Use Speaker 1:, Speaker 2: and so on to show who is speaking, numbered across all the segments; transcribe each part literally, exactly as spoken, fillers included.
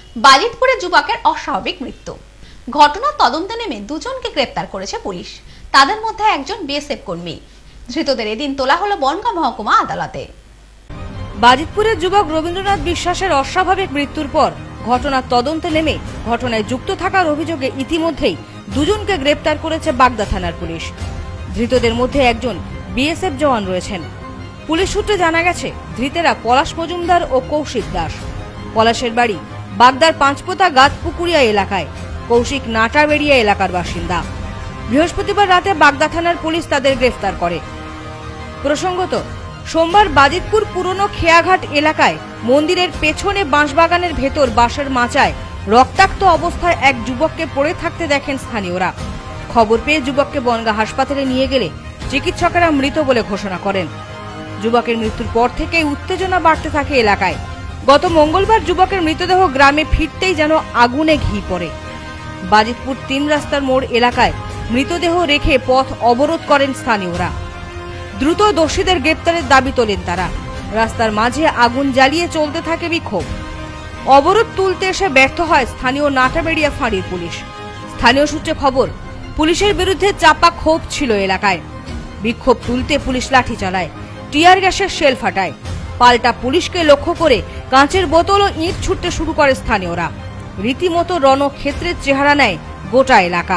Speaker 1: বাজিতপুরে যুবকের অস্বাভাবিক মৃত্যু। ঘটনার তদন্তে নেমে দুজনকে গ্রেপ্তার করেছে পুলিশ। তাদের মধ্যে একজন বিএসএফ কর্মী। ধৃতদের এদিন তোলা হলো বনগাঁ মহকুমা আদালতে।
Speaker 2: বাজিতপুরের যুবক রবীন্দ্রনাথ বিশ্বাসের অস্বাভাবিক মৃত্যুর পর ঘটনার তদন্তে নেমে ঘটনায় যুক্ত থাকার অভিযোগে ইতিমধ্যেই দুজনকে গ্রেপ্তার করেছে বাগদা থানার পুলিশ। ধৃতদের মধ্যে একজন বিএসএফ জওয়ান রয়েছেন। পুলিশ সূত্রে জানা গেছে, ধৃতেরা পলাশ মজুমদার ও কৌশিক দাস। পলাশের বাড়ি বাগদার পাঁচপোতা গাছপুকুরিয়া এলাকায়, কৌশিক নাটাবেড়িয়া এলাকার বাসিন্দা। বৃহস্পতিবার রাতে বাগদা থানার পুলিশ তাদের গ্রেফতার করে। প্রসঙ্গত, সোমবার বাজিতপুর পুরনো খেয়াঘাট এলাকায় মন্দিরের পেছনে বাঁশবাগানের ভেতর বাঁশের মাচায় রক্তাক্ত অবস্থায় এক যুবককে পড়ে থাকতে দেখেন স্থানীয়রা। খবর পেয়ে যুবককে বনগাঁ হাসপাতালে নিয়ে গেলে চিকিৎসকেরা মৃত বলে ঘোষণা করেন। যুবকের মৃত্যুর পর থেকেই উত্তেজনা বাড়তে থাকে এলাকায়। গত মঙ্গলবার যুবকের মৃতদেহ গ্রামে ফিরতেই যেন আগুনে ঘি পড়ে। বাজিতপুর তিন রাস্তার মোড় এলাকায় মৃতদেহ রেখে পথ অবরোধ করেন স্থানীয়রা। দ্রুত দোষীদের গ্রেপ্তারের দাবি তোলেন তারা। রাস্তার মাঝে আগুন জ্বালিয়ে চলতে থাকে বিক্ষোভ। অবরোধ তুলতে এসে ব্যর্থ হয় স্থানীয় নাটাবেড়িয়া ফাঁড়ির পুলিশ। স্থানীয় সূত্রে খবর, পুলিশের বিরুদ্ধে চাপা ক্ষোভ ছিল এলাকায়। বিক্ষোভ তুলতে পুলিশ লাঠি চালায়, টিয়ার গ্যাসের শেল ফাটায়। পাল্টা পুলিশকে লক্ষ্য করে কাঁচের বোতল ও ইট ছুটতে শুরু করে স্থানীয়রা। রীতিমতো রণক্ষেত্রের চেহারা নেয় গোটা এলাকা।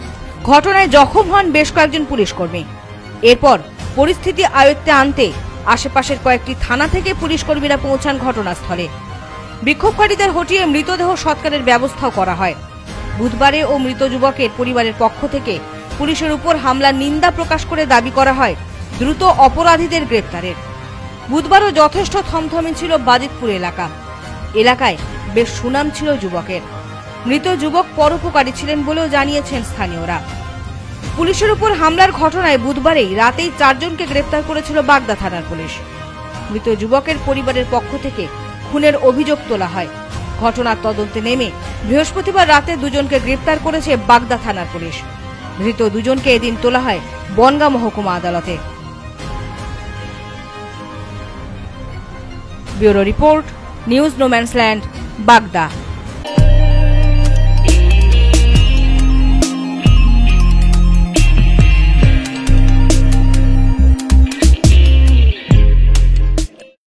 Speaker 2: ঘটনায় জখম হন বেশ কয়েকজন পুলিশ কর্মী। এরপর পরিস্থিতি আয়ত্তে আনতে আশেপাশের কয়েকটি থানা থেকে পুলিশ কর্মীরা পৌঁছান ঘটনাস্থলে। বিক্ষোভকারীদের হটিয়ে মৃতদেহ সৎকারের ব্যবস্থাও করা হয়। বুধবারে ও মৃত যুবকের পরিবারের পক্ষ থেকে পুলিশের উপর হামলার নিন্দা প্রকাশ করে দাবি করা হয় দ্রুত অপরাধীদের গ্রেপ্তারের। বুধবারও যথেষ্ট থমথমে ছিল বাজিতপুর এলাকা। এলাকায় বেশ সুনাম ছিল যুবকের। মৃত যুবক পরোপকারী ছিলেন বলেও জানিয়েছেন স্থানীয়রা। পুলিশের উপর হামলার ঘটনায় বুধবারেই রাতেই চারজনকে গ্রেপ্তার করেছিল বাগদা থানার পুলিশ। মৃত যুবকের পরিবারের পক্ষ থেকে খুনের অভিযোগ তোলা হয়। ঘটনার তদন্তে নেমে বৃহস্পতিবার রাতে দুজনকে গ্রেপ্তার করেছে বাগদা থানার পুলিশ। ধৃত দুজনকে এদিন তোলা হয় বনগাঁ মহকুমা আদালতে। ব্যুরো রিপোর্ট, নিউজ নোম্যান্সল্যান্ড, বাগদা।